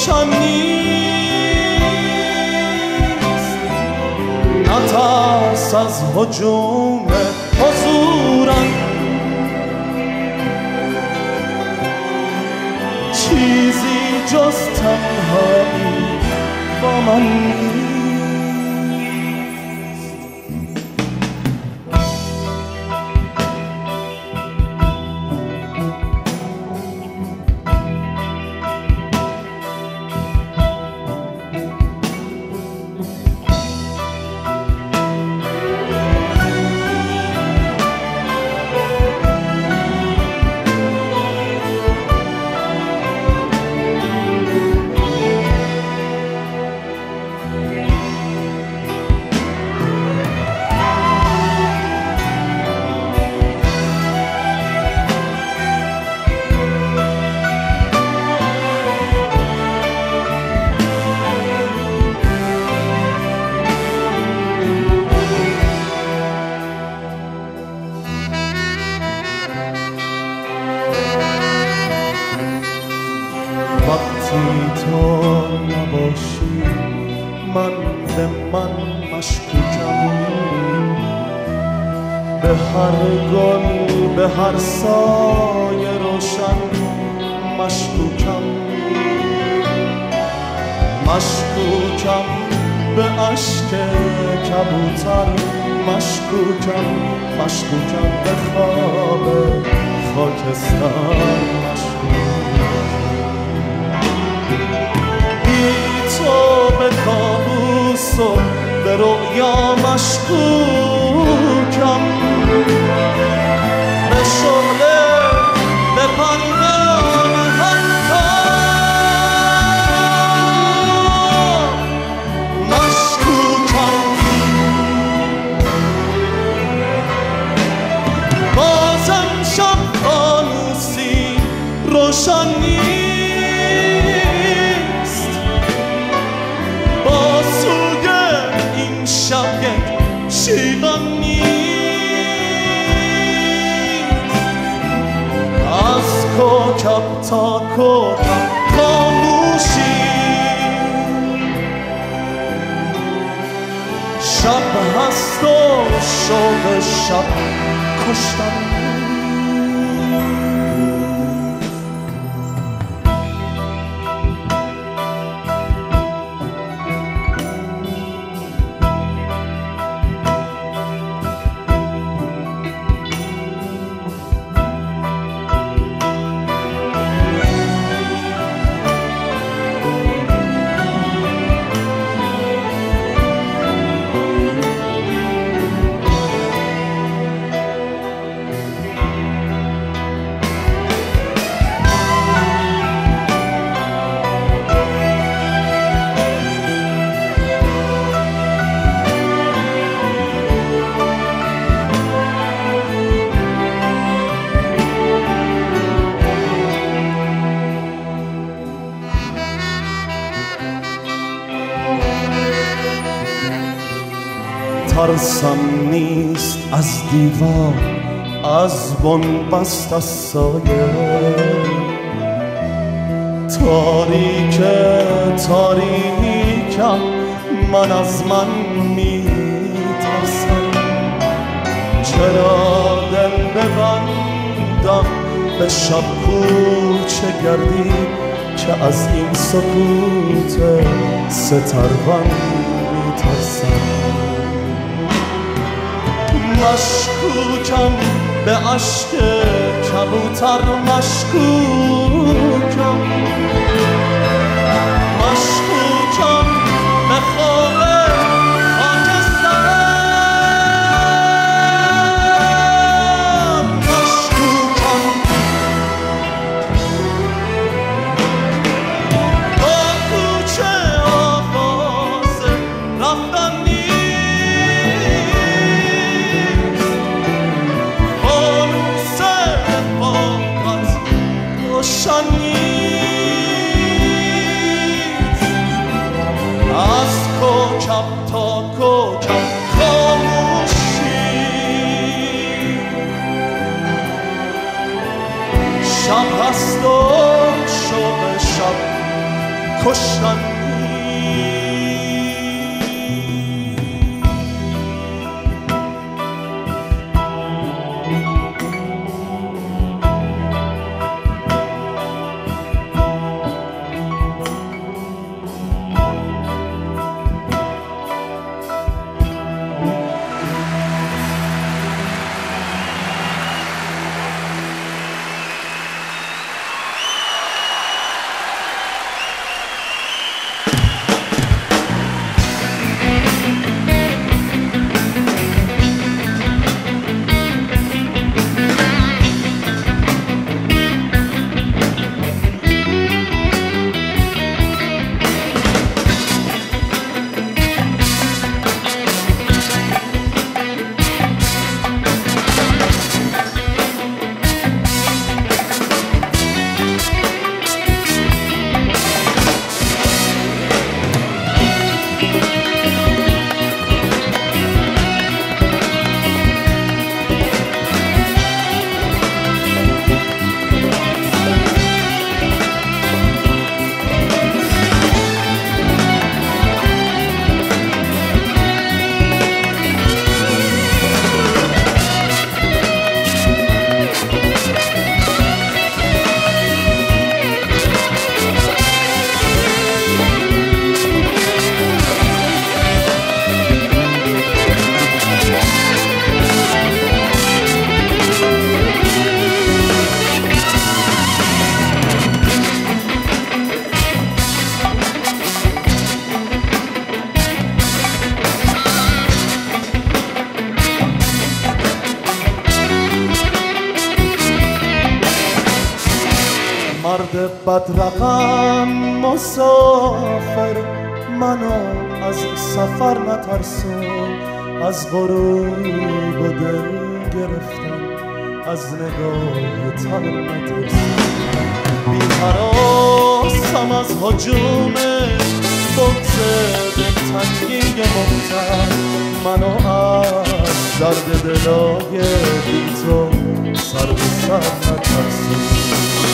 روشن نیست، نترس از هجوم حضورم، چیزی جز تنهایی با من نیست. وقتی تو نباشی من به من مشکوکم، به هر گل به هر سایه روشن مشکوکم، مشکوکم به اشک کبوتر، مشکوکم مشکوکم به خواب خاکستر، به کابوس و به رؤیا مشکوکم، به شعله به پنبه حتی مشکوکم، بازم شب فانوسی روشن نیست، شیون نیست، از کوکب تا کوکب خاموشی، شب هست و شوق شب کشتن. ترسم نیست از دیوار، از بنبست از سایه، تاریک تاریکم من از من میترسم، چرا دل ببندم به شب کوچه گردی که از این سکوت سترون میترسم، مشکوکم به اشک کبوتر، مشکوکم مشکوکم به خواب خاکستر، مشکوکم با کوچه آواز رفتن روشن نیست، از کوکب تا کوکب خاموشی، شب هست و شوق شب کشتن مرد بدرقم مسافر منو از سفر نترسون از غروب و دل گرفتن از نگاه تر نترسون بی هراسم از هجوم بغض دلتنگی مختر منو از درد دلای بی تو سر به سر نترسون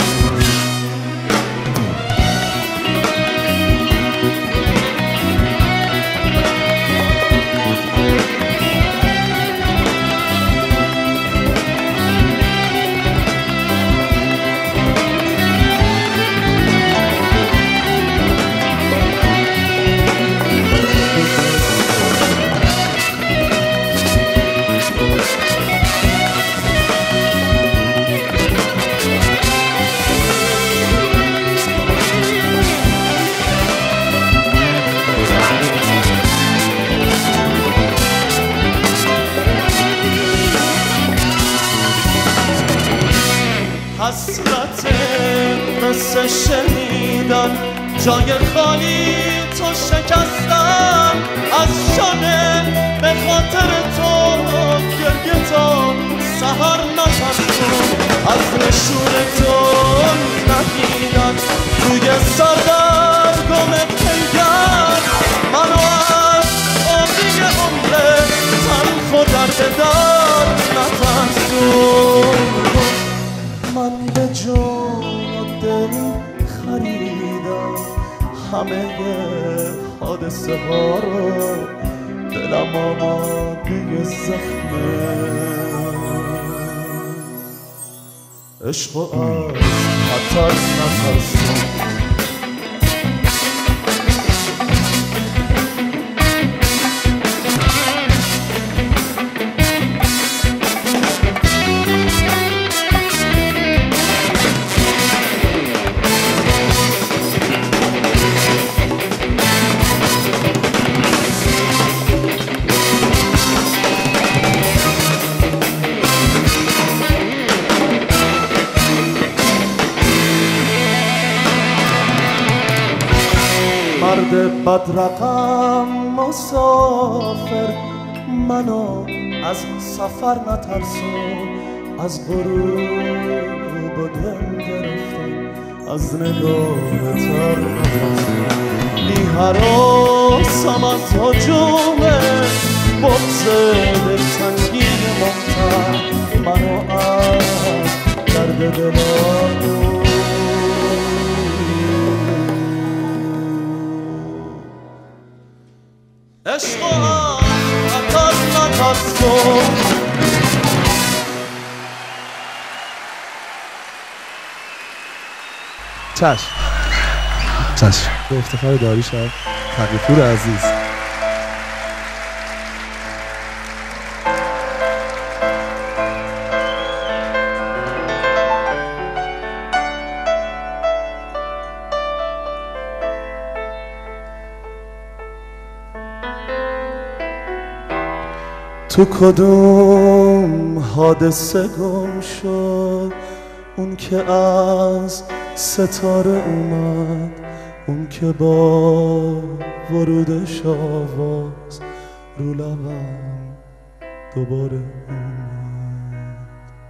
حسرت مثل شنیدن جای خالی تو شکستم از شانه به خاطر تو گریه تا سهر نترسون از نشون تو نهیدن روی سردرگم پیگر منو از آبی عمر تلخ و درد در نترسون من به جان و دل خریدم همه حادثه ها رو دلم آماده زخمه عشق و از خطر نترسون مرد بدرقم مسافر منو از سفر نترسون از غروب و دل گرفتن از نگاه تر نترسون بی هراسم از هجوم بغض دلتنگی مختر منو از درد دلانو چشم به افتخار داری شد تقی‌پور عزیز. تو کدوم حادثه گم شد، اون که از ستاره اومد، اون که با ورودش آواز رو لبم دوباره اومد.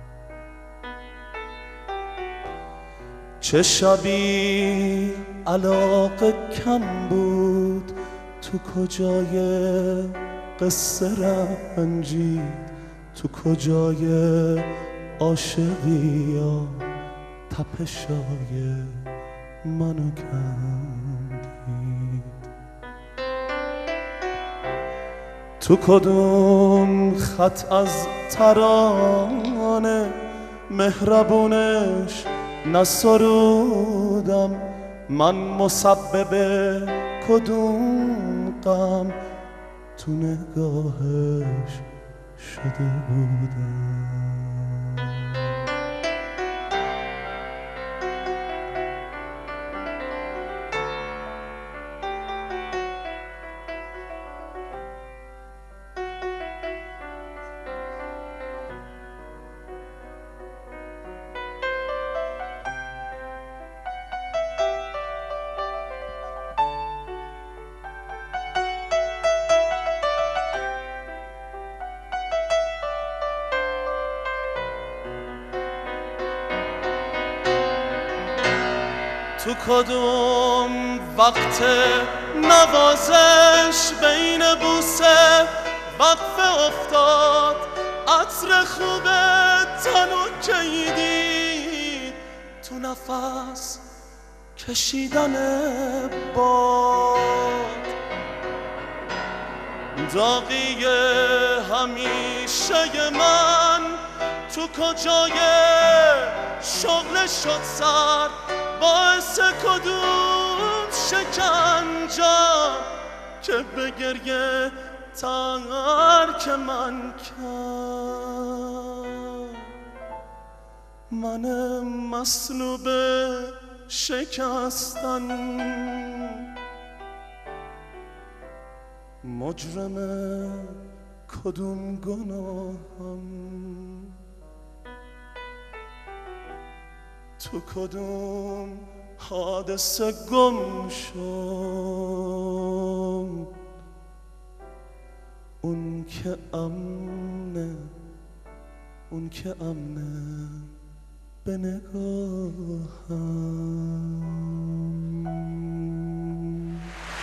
چه شبی علاقه کم بود، تو کجای قصه رنجید، تو کجای عاشقی یا تپشای منو کندید. تو کدوم خط از ترانه مهربونش نسرودم، من مسبب کدوم غم تو نگاهش شده بودم. تو کدوم وقت نوازش بین بوسه وقفه افتاد، عطر خوب تنو کیدی تو نفس کشیدن باد. داغی همیشه من تو کجای شغل شد سر، باعث کدوم شکنجا که به گریه ترک من کرد. من مصلوب شکستن مجرم کدوم گناهم، تو کدوم حادثه گم شد، اون که امنه، اون که امنه به نگاهم.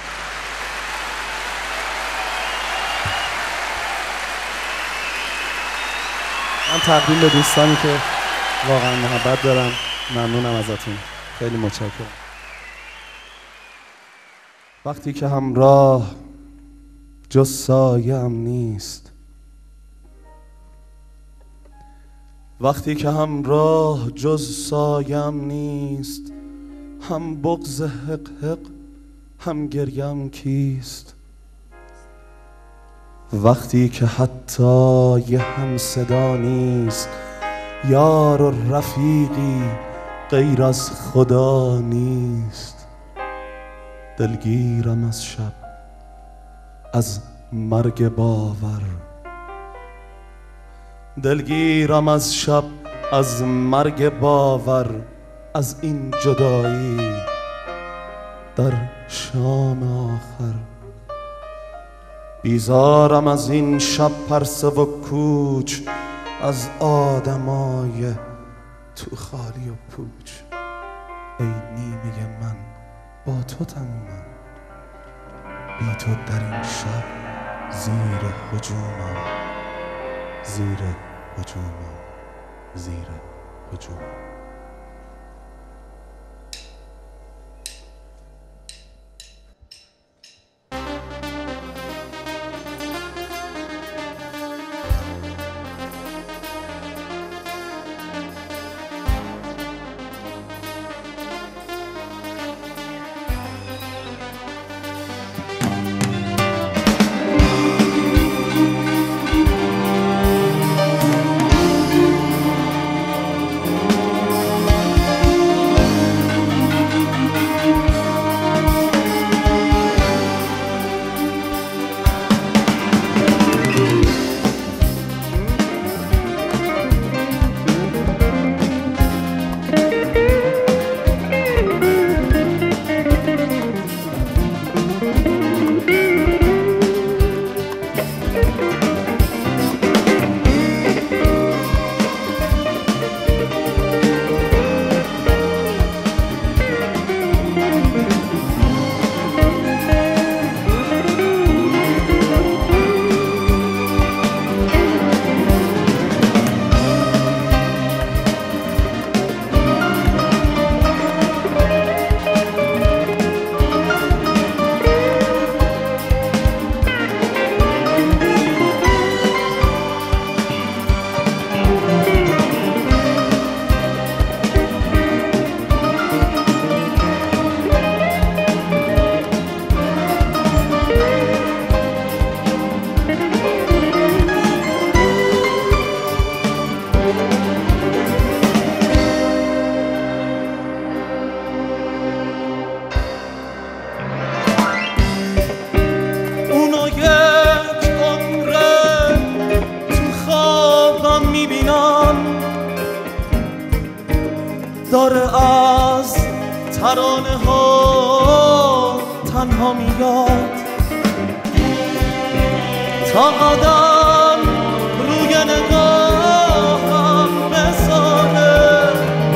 من تقدیم به دوستانی که واقعا محبت دارم، ممنونم ازتون، خیلی متشکرم. وقتی که همراه جز سایه‌ام نیست، وقتی که همراه جز سایه‌ام نیست، هم بغض حق حق هم گریم کیست؟ وقتی که حتی یه هم صدا نیست، یار و رفیقی غیر از خدا نیست. دلگیرم از شب، از مرگ باور، دلگیرم از شب، از مرگ باور، از این جدایی در شام آخر. بیزارم از این شب پرسه و کوچ، از آدمای تو خالی و پوچ. ای نیمه من با تو تمومم، بی تو در این شب زیر هجومم، زیر هجومم، زیر هجومم. پاره از ترانه ها تنها میاد تا قدم روی نگاهم بذاره.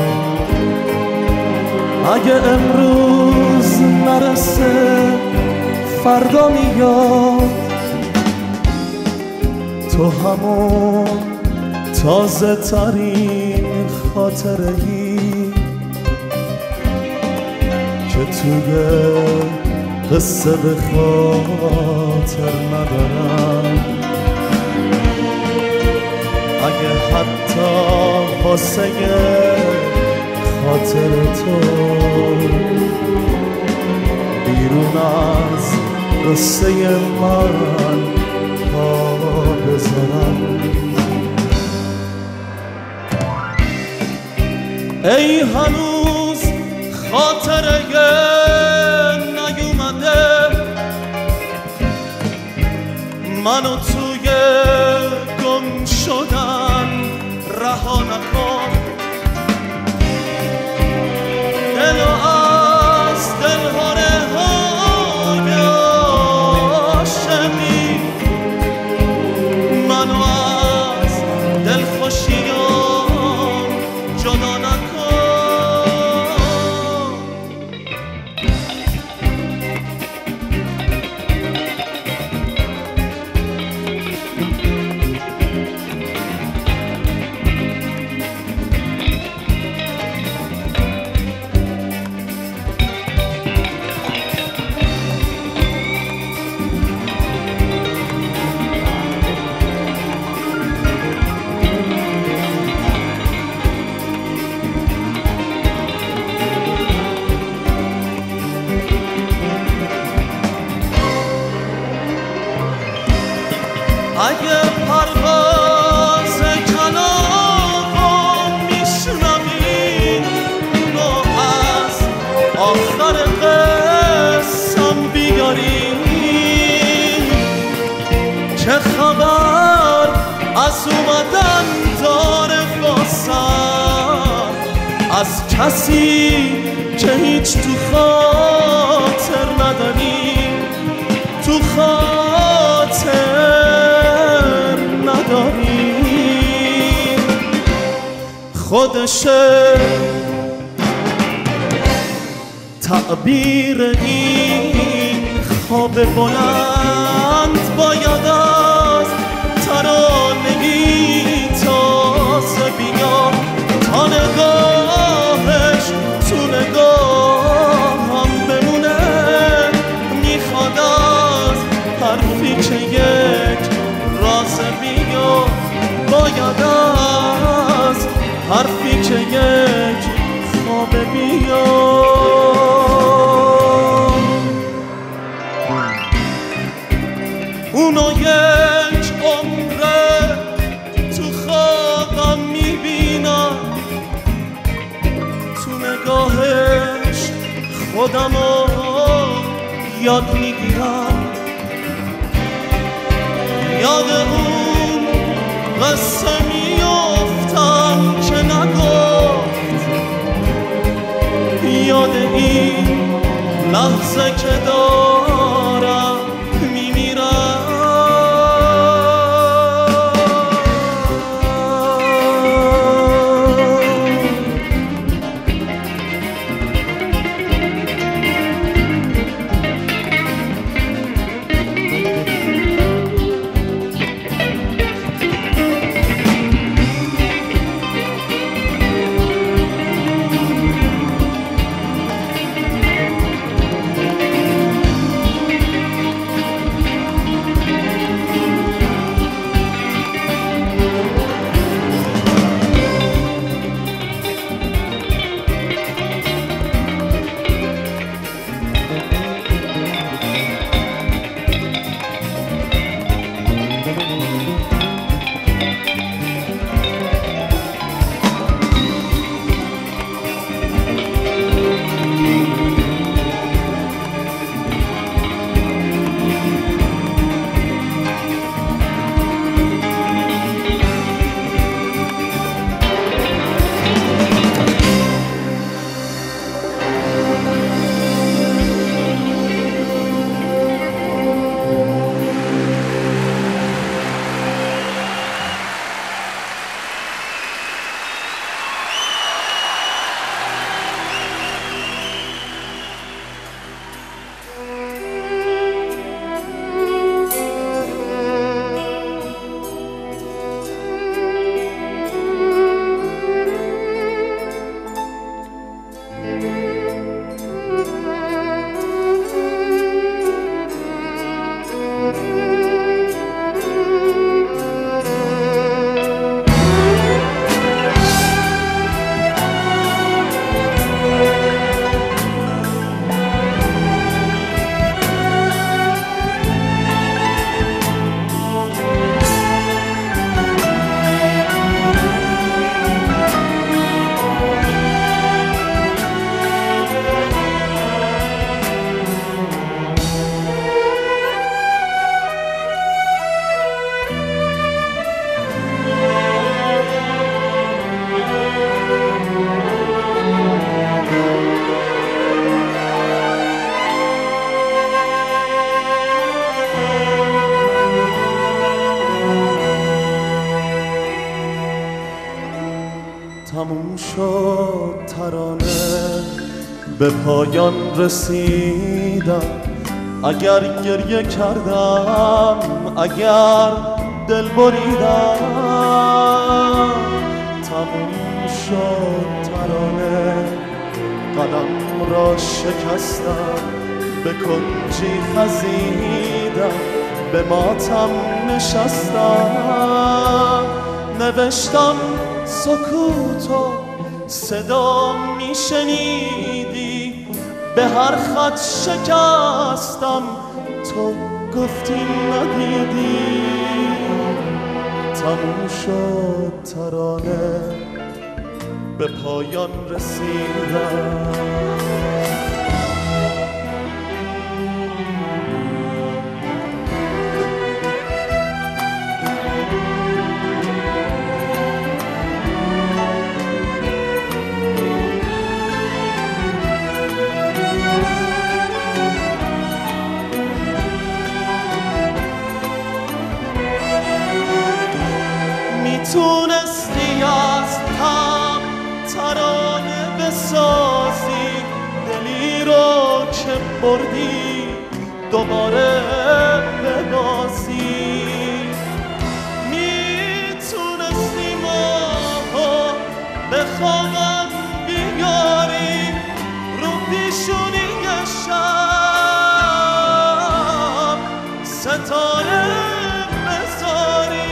اگه امروز نرسه فردا میاد، تو همون تازه ترین خاطره‌ای که توی قصه به خاطر ندارم. اگه حتی واسه خاطر تو بیرون از قصه من پا بذارم. ای هنوز خاطره نیومده، منو توی گم شدن رها نکن. دلو از دلهاره های عاشقی، منو از دلخوشیام جدا نکن. اگه پرواز کلامم میشنوی، رو از آخر قصم بیاری که خبر از اومدن داره واسم، از کسی که هیچ تو خاطر نداری، تو خاطر نداری. خودشه تعبیر این خواب بلند، باید از ترانگی تازه بیاد تا نگاهش تو نگاهم بمونه. میخواد از حرفی که یک راز بیاد، باید از حرفی که یک خواب بیاد. اونو یک عمره تو خوابم میبینم، تو نگاهش خودمو یاد میگیرم. یاد اون قصه میافتم که نگفت، یاد این لحظه که دارم میمیرم. شد ترانه، به پایان رسیدم. اگر گریه کردم، اگر دل بریدم، تموم شد ترانه. قلم را شکستم، به کنجی خزیدم، به ماتم نشستم. نوشتم سکوتو صدا میشنیدی، به هر خط شکستم، تو گفتی ندیدی. تموم شد ترانه، به پایان رسیدم. میتونستی از هم ترانه بسازی، دلی رو که بردی دوباره ببازی. میتونستی ماهو به خوابم بیاری، رو پیشونی شب ستاره بذاری.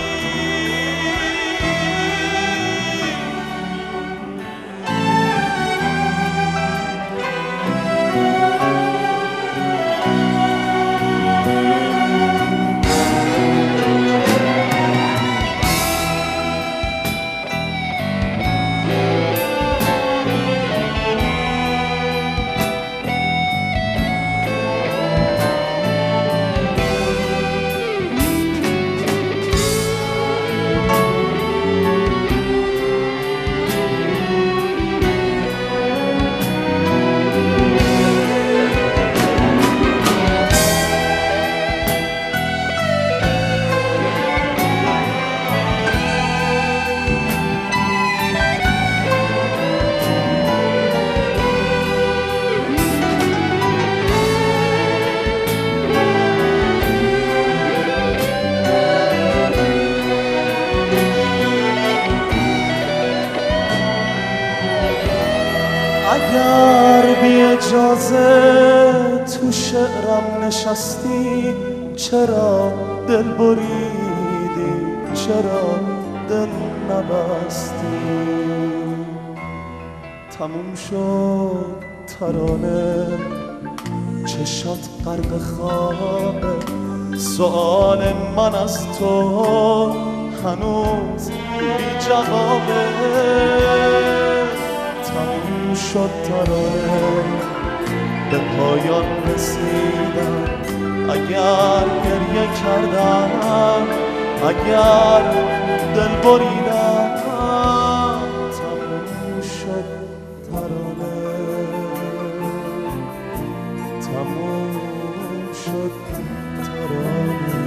اگر بی اجازه تو شعرم نشستی، چرا دل بریدی، چرا دل نبستی؟ تموم شد ترانه، چشات غرق خوابه، سؤال من از تو هنوز بی جوابه. تموم شد ترانه، به پایان رسیدم. اگر گریه کردم، اگر دل بریدم، تموم شد ترانه، تموم شد ترانه.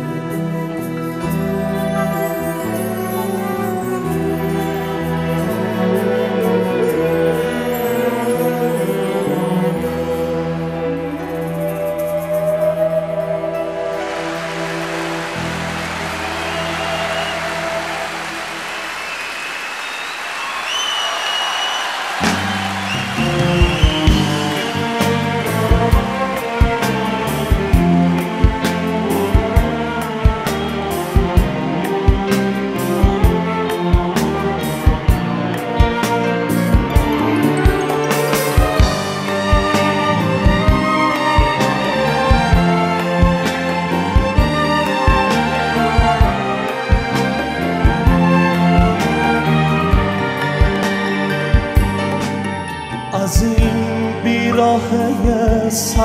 از این بیراهه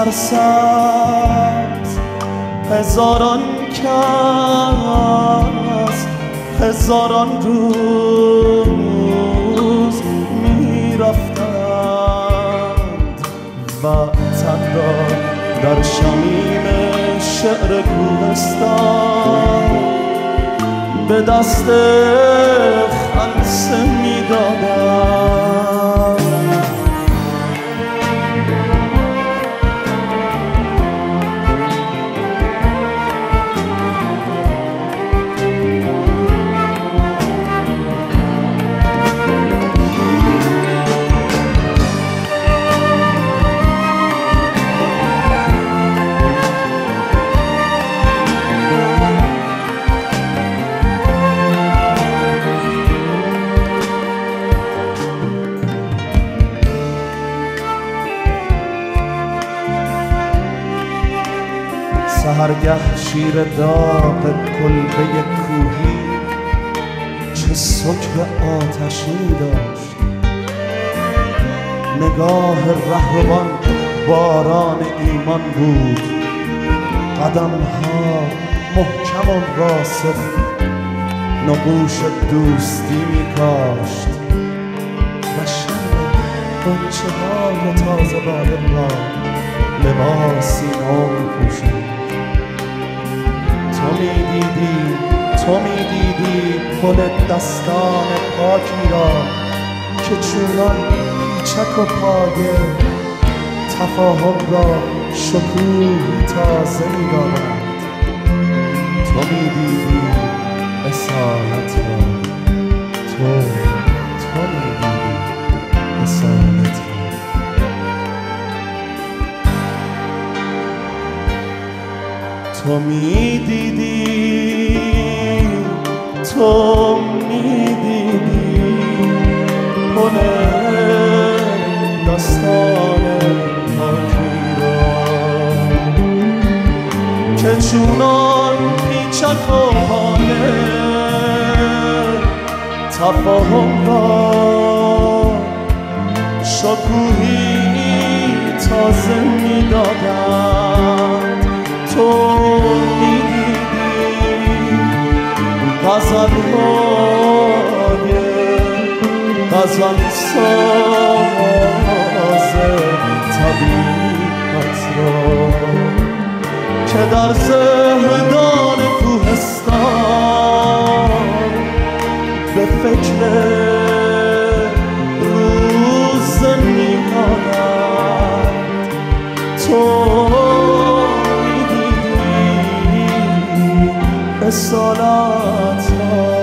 سرسبز هزاران کس، هزاران روز میرفتند وطن را در شمیم شعر کوهستان به دست خلصه میدادند. سحرگه شیر داغ کلبه کوهی چه سکر آتشی داشت. نگاه رهروان باران ایمان بود، قدمها محکم و راسخ نقوش دوستی می کاشت و شب غنچه های تازه بادم را لباسی نو می پوشید. تو می دیدی پل دستان پاکی را که چونان پیچک و پایه تفاهم را شکوهی تازه می دارد. تو می دیدی اصالت را، تو می دیدی اصالت را. تو می دیدی پل دستان پاکی را که چونان پیچک و پایه تفاهم را شکوهی تازه می دادند. تو می دیدی غزلهای غزل ساز طبیعت را که در زهدان کوهستان به فکر روز می‌ماند. تو می‌دیدی اصالت را.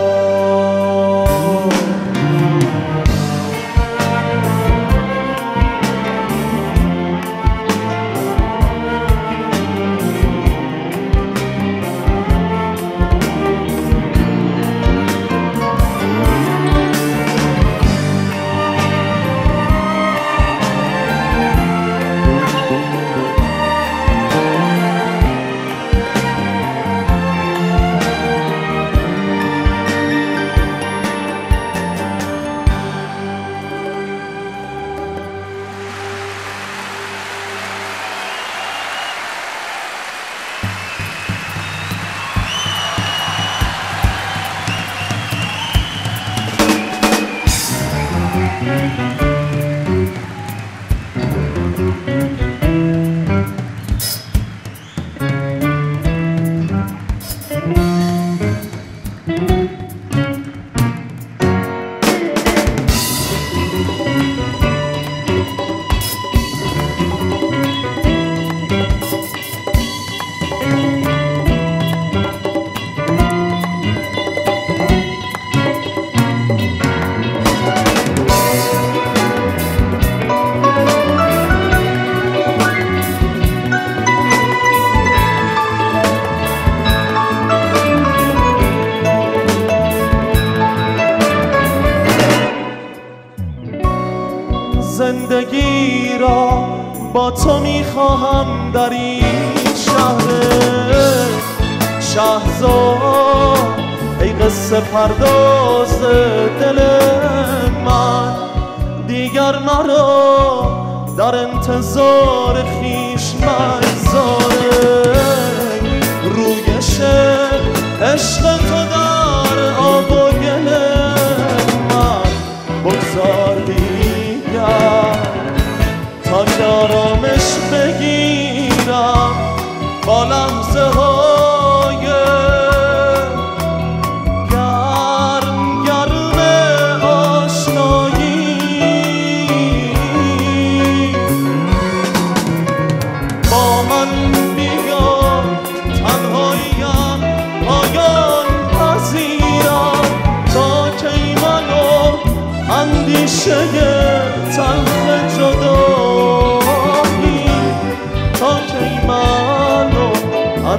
زندگی را با تو میخواهم در این شهرزاد، ای قصه پرداز دل من. دیگر مرا در انتظار خویش مگذار، رویش عشق تو در آب و گل من بگذار تا که آرامش بگیرم با لحظه های گرم گرم آشنایی. با من بیا تنهاییم پایان پذیرم، تا که منو اندیشه تلخ جدایی، تا که منو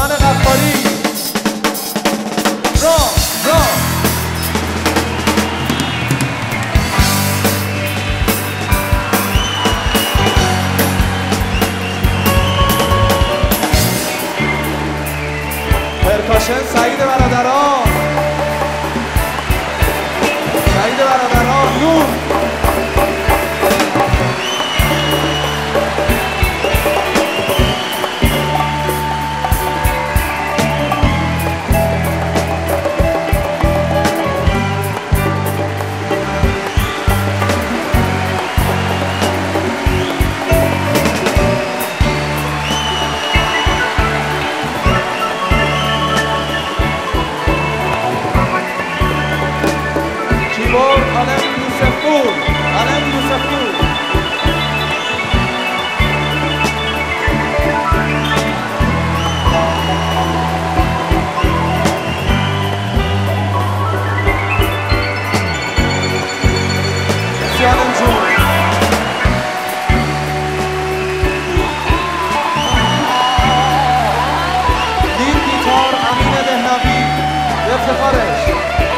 غفاری رام پرکاشن سعید برادران نور علم یوسفپور سیانم جون دید گیتار امین دهنوی افتخارش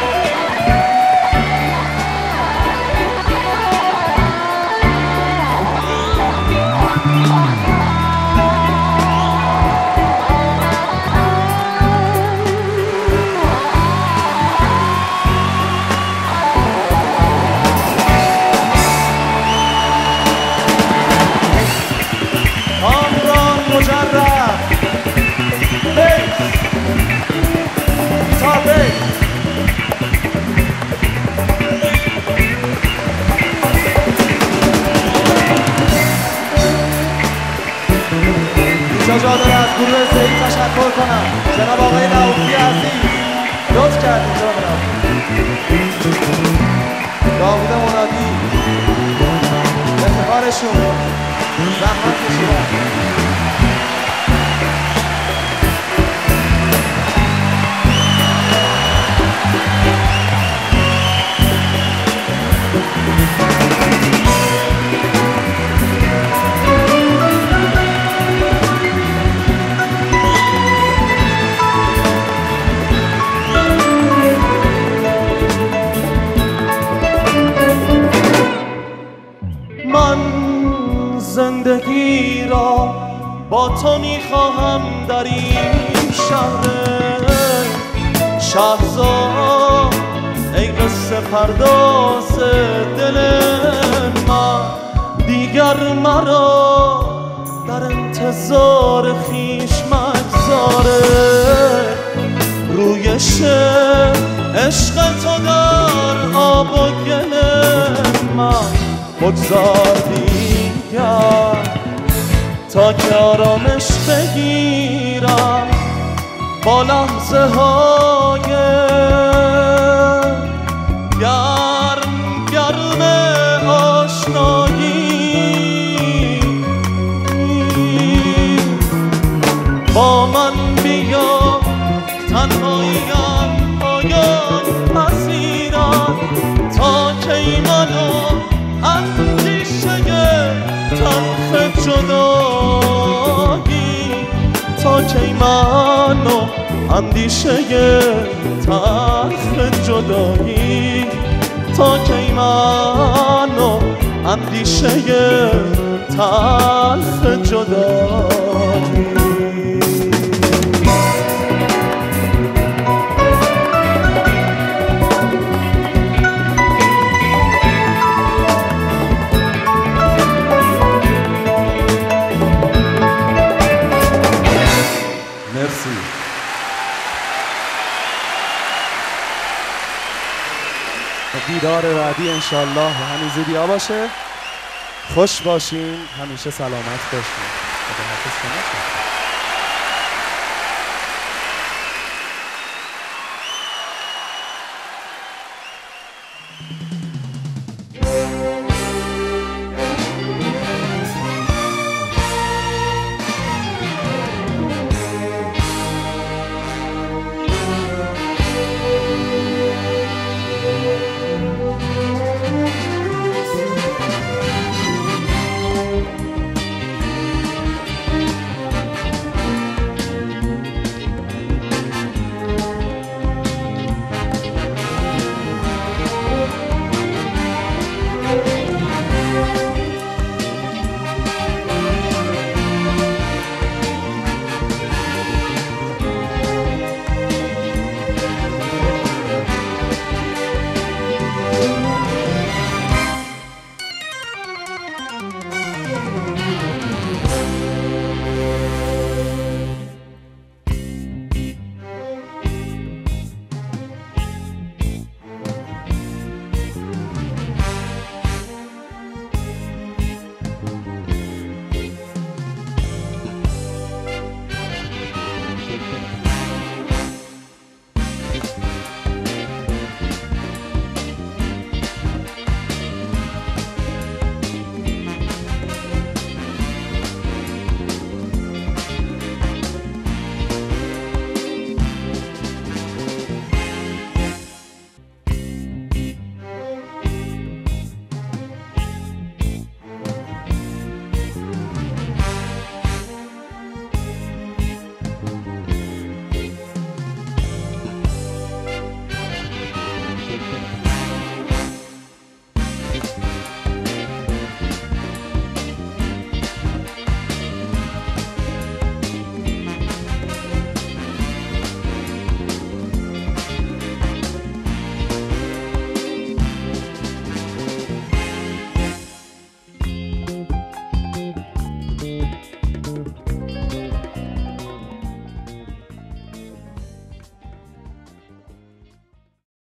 اجازه داره از گروه سعید تشکر کنم. جناب آقای رئوفی عزیز لطف کردید جناب داوود مرادی افتخارشون زحمت کشیدن. زندگی را با تو میخواهم در این شهرزاد ای قصه پرداز دل من دیگر مرا در انتظار خویش مگذاره رویش عشق تو در آب و گل من بگذار تا که آرامش بگیرم با لحظه های گرم آشنایی با من بیا تنهاییم پایان پذیرم تا که منو تلخ جدایی تا کی منو اندیشه تلخ جدایی تا کی منو اندیشه تلخ جدایی دیدار بعدی انشالله همین زودیا باشه. خوش باشین، همیشه سلامت باشین. خداحافظ شما. خدا.